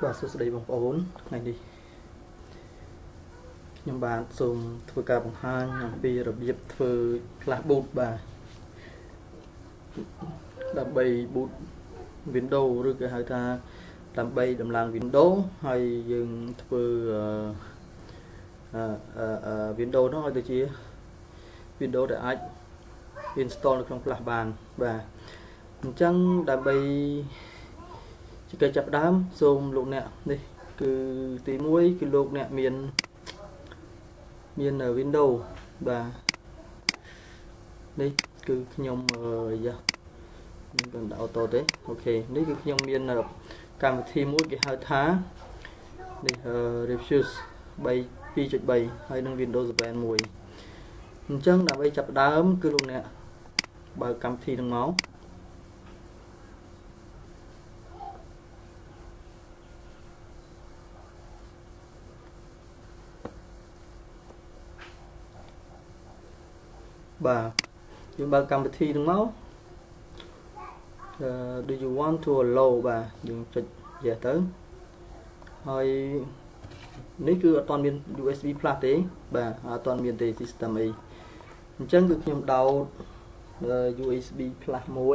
Bà số đây bằng 4 này đi nhưng bạn dùngធ្វើការបង្ហាញអំពីរបៀបធ្វើ class boot បាទដើម្បី boot Windows ឬក៏ហៅថាដើម្បីដំឡើង Windows ហើយយើងធ្វើ Windows នោះឲ្យទៅជា Windows ដែលអាច install នៅក្នុង Flash បានបាទអញ្ចឹងដើម្បីជាកិច្ចចាប់ដើមសូមលោកអ្នកនេះគឺទី1គឺលោកអ្នកមាន Windows បាទនេះគឺខ្ញុំយ៉ាខ្ញុំបានដាក់ auto ទេអូខេនេះគឺខ្ញុំមានកម្មវិធីមួយគេហៅថានេះ Refuse 2.3 ហើយនឹង Windows 7 មួយអញ្ចឹងដើម្បីចាប់ដើមគឺលោកអ្នកបើកកម្មវិធីនឹងមកបាទយើងបើកកម្មវិធីនឹងមកdo you want to allow បាទយើងចុច yes ទៅហើយនេះគឺអត់ទាន់មាន USB plus ទេបាទអត់ទាន់មានទេ system អីអញ្ចឹងគឺខ្ញុំដោត USB plus មួយ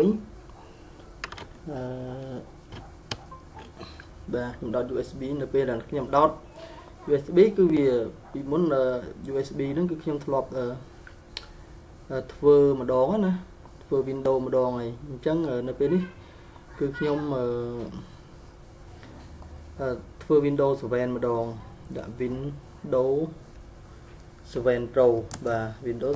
បាទខ្ញុំដោត USB នៅពេលដែលខ្ញុំដោត USB គឺវាពីមុន USB ហ្នឹងគឺខ្ញុំធ្លាប់ធ្វើម្ដងណាធ្វើ Windows ម្ដងហើយអញ្ចឹងនៅពេលនេះគឺខ្ញុំធ្វើ Windows 7 ម្ដងដាក់ Windows 7 Pro បាទ Windows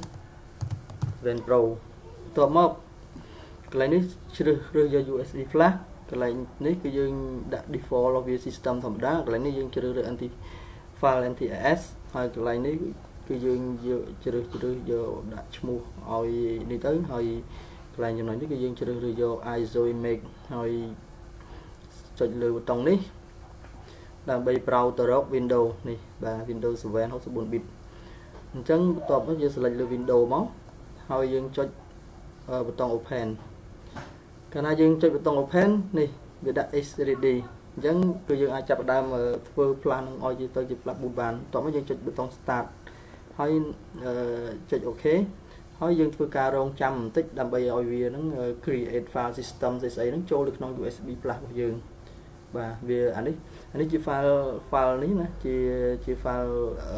7 Pro បន្ទាប់មកកន្លែងនេះជ្រើសរើសយក USB flash កន្លែងនេះគឺយើងដាក់ default របស់វា system ធម្មតាកន្លែងនេះយើងជ្រើសរើស anti file NTFS ហើយកន្លែងនេះគឺយើងយកជ្រើសយកដាក់ឈ្មោះឲ្យនេះទៅហើយកន្លែងចំណុចនេះគឺយើងជ្រើសរើសយក ISO image ហើយចុចលើប៊ូតុងនេះដើម្បី browse ទៅរក Windows នេះបាទ Windows 7 64 bit អញ្ចឹងបន្ទាប់មកយើង select លើ Windows មកហើយយើងចុចប៊ូតុង open កាលណាយើងចុចប៊ូតុង open នេះវាដាក់ HDD អញ្ចឹងគឺយើងអាចចាប់ផ្ដើមធ្វើ plan នឹងឲ្យទៅជា flash boot បានបន្ទាប់មកយើងចុចប៊ូតុង start ហើយចុច OK ហើយយើងធ្វើការរងចាំបន្តិចដើម្បីឲ្យវានឹង create file system ស្អីហ្នឹងចូលទៅក្នុង USB plus របស់យើងបាទវាអានេះជា file នេះណាជា file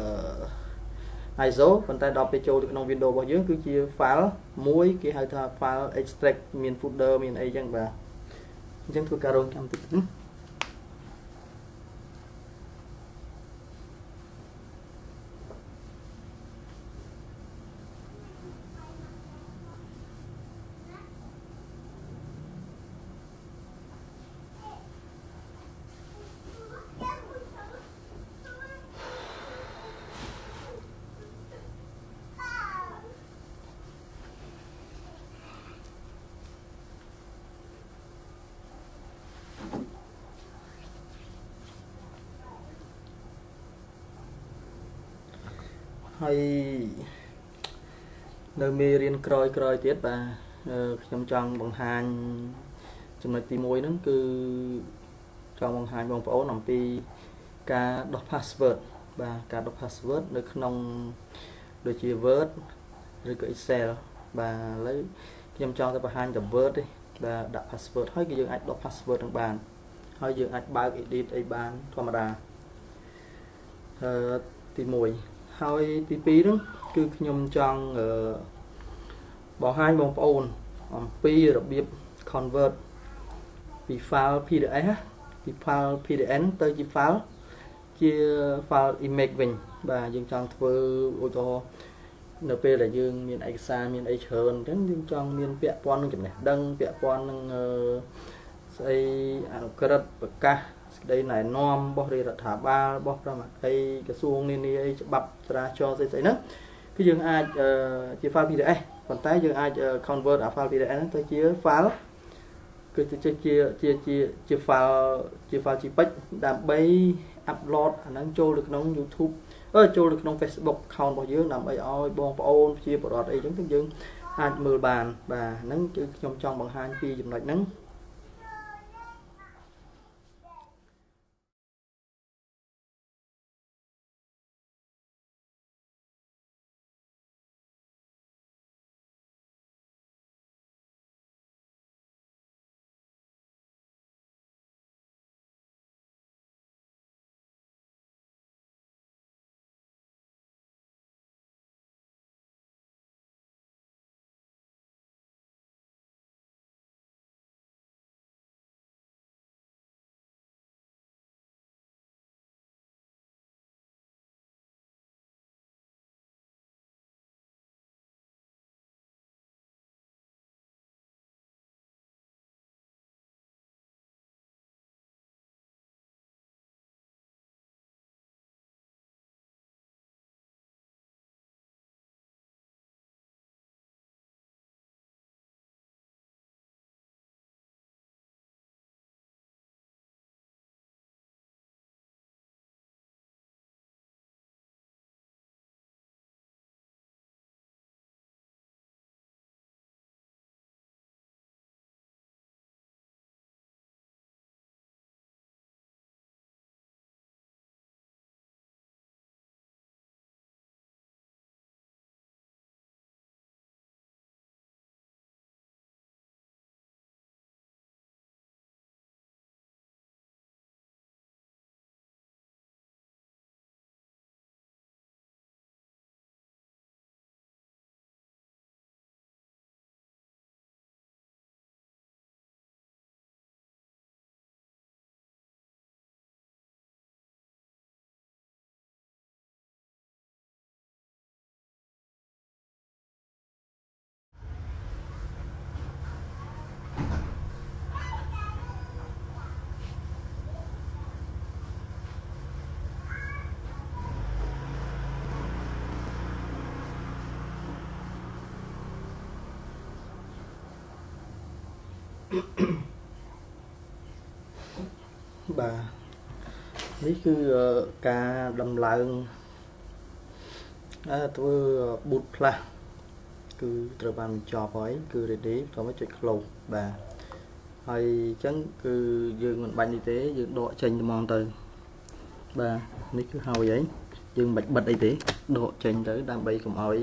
ISO ប៉ុន្តែដល់ពេលចូលទៅក្នុង Windows របស់យើងគឺជា file មួយគេហៅថា file extract មាន folder មានអីចឹងបាទអញ្ចឹងធ្វើការរងចាំបន្តិចហើយនៅមេរៀនក្រោយទៀតបាទខ្ញុំចង់បង្ហាញចំណុចទី1ហ្នឹងគឺចង់បង្ហាញបងប្អូនអំពីការដោះ password បាទការដោះ password នៅក្នុងដូចជា Word ឬក៏ Excel បាទឥឡូវខ្ញុំចង់ទៅបង្ហាញតែ Word ទេបាទដាក់ password ហើយគឺយើងអាចដោះ password នឹងបានហើយយើងអាចបើក edit អីបានធម្មតាទី1ហើយទី2ហ្នឹងគឺខ្ញុំចង់បង្ហាញបងប្អូនអំពីរបៀប convert ពី file PDF ពី file PDN ទៅជា file image វិញបាទយើងចង់ធ្វើឧទាហរណ៍នៅពេលដែលយើងមានឯកសារមានអីច្រើនអញ្ចឹងយើងចង់មានពាក់ព័ន្ធនឹងចំណេះដឹងពាក់ព័ន្ធនឹងស្អីអនុក្រឹត្យប្រកាសសេចក្តីណែនាំរបស់រាជរដ្ឋាភិបាលរបស់ប្រមាអីក្រសួងនានាអីច្បាប់ចរាចរណ៍ស្អីហ្នឹងគឺយើងអាចជា file PDF ប៉ុន្តែយើងអាច convert អា file PDF ហ្នឹងទៅជា file គឺទៅជា file JPEG ដើម្បី upload អាហ្នឹងចូលទៅក្នុង YouTube ចូលទៅក្នុង Facebook account របស់យើងដើម្បីឲ្យបងប្អូនជាបរិវត្តអីចឹងទៅយើងអាចមើលបានបាទហ្នឹងគឺខ្ញុំចង់បង្ហាញពីចំណុចហ្នឹង bà ní cứ ca đầmឡើងtôi bút pla cứត្រូវបានចប់ហើយគឺ ready តោះមកចុច close បាទហើយអញ្ចឹងគឺយើងមិនបាច់នេះទេយើងដកចេញត្មងទៅបាទនេះគឺហើយហើយយើងមិនបាច់បិទអីទេដកចេញទៅដើម្បីកុំឲ្យ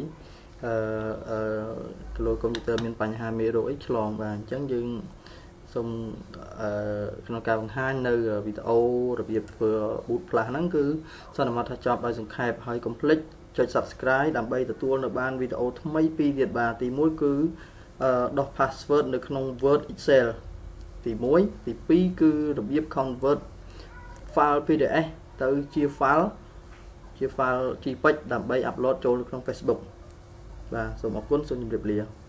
គីឡូកុំព្យូទ័រមានបញ្ហាមេរោគអីឆ្លងបាទអញ្ចឹងយើងសូមក្នុងការបង្ហាញនៅវីដេអូរបៀបធ្វើ boot plus ហ្នឹងគឺសន្មតថាចប់ដោយសង្ខេបហើយកុំភ្លេចចុច subscribe ដើម្បីទទួលនៅបានវីដេអូថ្មីពីរទៀតបាទទី1គឺដោះ password នៅក្នុង Word Excel ទី1ទី2គឺរបៀប convert file PDF ទៅជា file JPEG ដើម្បី upload ចូលក្នុង Facebook បាទសូមអរគុណសូមជម្រាបលា